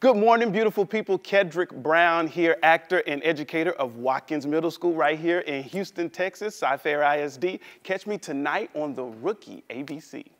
Good morning, beautiful people. Kedrick Brown here, actor and educator of Watkins Middle School right here in Houston, Texas, Cy-Fair ISD. Catch me tonight on The Rookie, ABC.